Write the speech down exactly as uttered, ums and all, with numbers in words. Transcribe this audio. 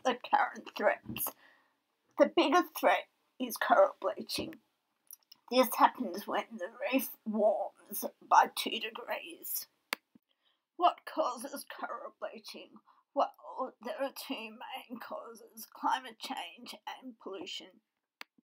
the current threats. The biggest threat is coral bleaching. This happens when the reef warms by two degrees. What causes coral bleaching? Well, there are two main causes: climate change and pollution.